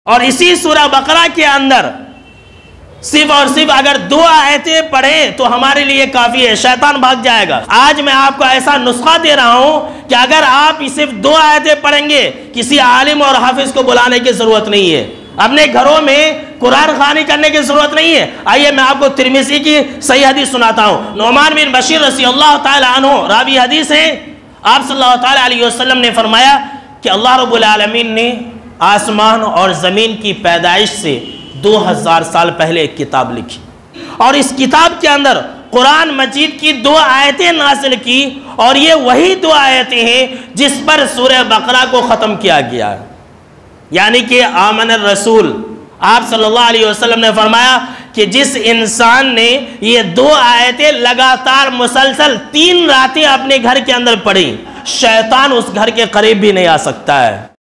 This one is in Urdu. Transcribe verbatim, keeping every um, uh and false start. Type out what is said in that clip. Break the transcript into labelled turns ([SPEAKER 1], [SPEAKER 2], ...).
[SPEAKER 1] اور اسی سورہ بقرہ کے اندر صرف اور صرف اگر دو آیتیں پڑھیں تو ہمارے لیے کافی ہے، شیطان بھاگ جائے گا۔ آج میں آپ کو ایسا نسخہ دے رہا ہوں کہ اگر آپ صرف دو آیتیں پڑھیں گے، کسی عالم اور حافظ کو بلانے کی ضرورت نہیں ہے، اپنے گھروں میں قرآن خوانی کرنے کی ضرورت نہیں ہے۔ آئیے میں آپ کو ترمذی کی صحیح حدیث سناتا ہوں۔ نعمان بن بشیر رضی اللہ تعالی عنہ راوی حدیث ہیں، آپ صلی اللہ تعالی علیہ وسلم نے فرمایا کہ اللہ رب العالمین نے آسمان اور زمین کی پیدائش سے دو ہزار سال پہلے ایک کتاب لکھی، اور اس کتاب کے اندر قرآن مجید کی دو آیتیں نازل کی، اور یہ وہی دو آیتیں ہیں جس پر سورہ بقرہ کو ختم کیا گیا ہے۔ یعنی کہ آمن الرسول، آپ صلی اللہ علیہ وسلم نے فرمایا کہ جس انسان نے یہ دو آیتیں لگاتار مسلسل تین راتیں اپنے گھر کے اندر پڑھی، شیطان اس گھر کے قریب بھی نہیں آ سکتا ہے۔